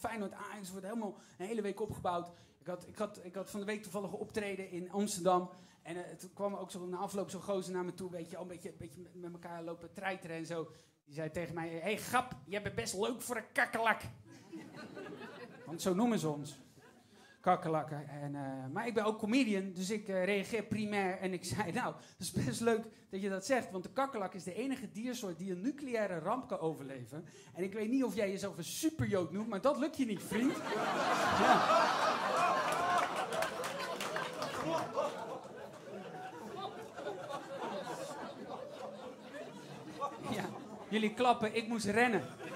Feyenoord Ajax wordt helemaal een hele week opgebouwd. Ik had van de week toevallig een optreden in Amsterdam. En toen kwam ook zo na afloop zo'n gozer naar me toe, weet je, al een beetje met elkaar lopen treiteren en zo. Die zei tegen mij, hey grap, jij bent best leuk voor een kakkelak. Want zo noemen ze ons. Kakkelakken. Maar ik ben ook comedian, dus ik reageer primair en ik zei, nou, dat is best leuk dat je dat zegt, want de kakkelak is de enige diersoort die een nucleaire ramp kan overleven. En ik weet niet of jij jezelf een superjood noemt, maar dat lukt je niet, vriend. Ja. Ja, jullie klappen, ik moest rennen.